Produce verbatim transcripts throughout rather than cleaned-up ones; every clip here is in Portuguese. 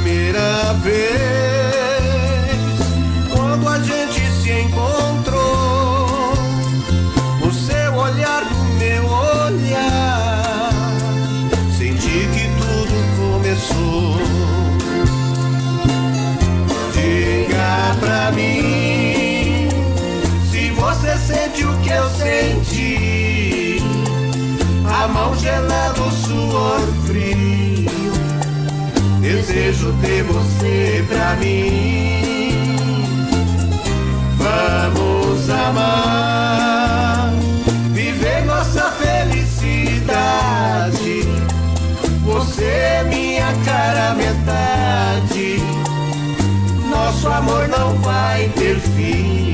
primeira vez, quando a gente se encontrou, o seu olhar do meu olhar, senti que tudo começou. Diga pra mim se você sente o que eu senti, a mão gelada, o suor frio, desejo ter você pra mim. Vamos amar, viver nossa felicidade. Você é minha cara metade, nosso amor não vai ter fim.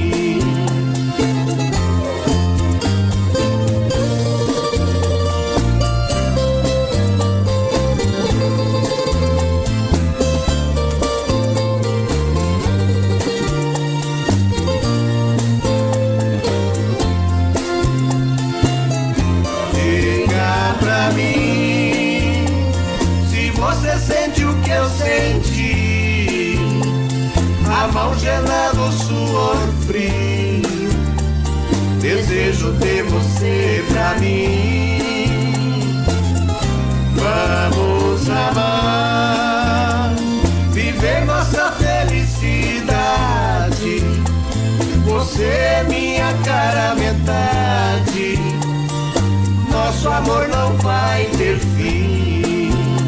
A mão gelada, o suor frio, desejo ter você pra mim. Vamos amar, viver nossa felicidade. Você é minha cara metade, nosso amor não vai ter fim.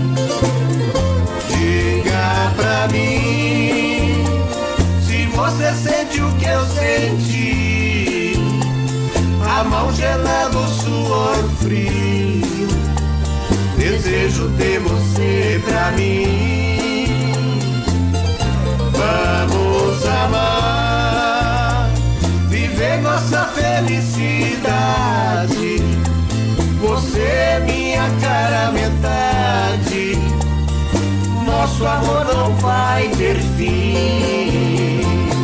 Diga pra mim se você sente o que eu senti, a mão gelada, o suor frio, desejo ter você pra mim. Vamos amar, viver nossa felicidade. Você é minha cara metade, nosso amor não vai ter fim.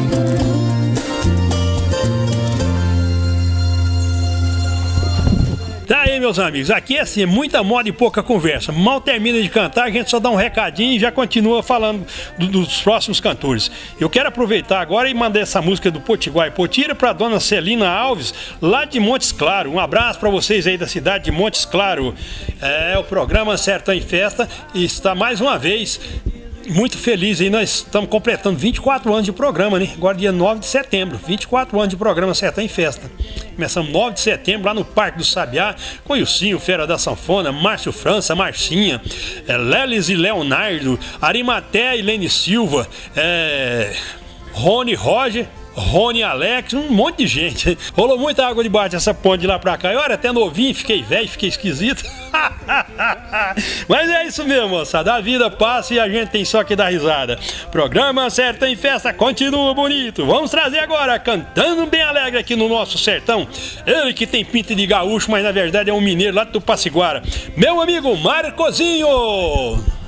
Tá aí, meus amigos, aqui é assim, muita moda e pouca conversa. Mal termina de cantar, a gente só dá um recadinho e já continua falando do, dos próximos cantores. Eu quero aproveitar agora e mandar essa música do Potiguar e Potira pra dona Celina Alves, lá de Montes Claros. Um abraço pra vocês aí da cidade de Montes Claros. É o programa Sertão em Festa e está mais uma vez muito feliz aí. Nós estamos completando vinte e quatro anos de programa, né? Agora dia nove de setembro, vinte e quatro anos de programa Sertão em Festa. Começamos nove de setembro lá no Parque do Sabiá, com o Ilcinho, Fera da Sanfona, Márcio França, Marcinha, é, Lelis e Leonardo, Arimaté e Lene Silva, é, Rony Roger, Rony Alex, um monte de gente. Rolou muita água debaixo dessa ponte de lá pra cá. Eu era até novinho, fiquei velho, fiquei esquisito. Mas é isso mesmo, moçada. A vida passa e a gente tem só que dar risada. Programa Sertão em Festa continua bonito. Vamos trazer agora, cantando bem alegre aqui no nosso sertão, ele que tem pinta de gaúcho, mas na verdade é um mineiro lá do Tupaciguara, meu amigo Marcozinho.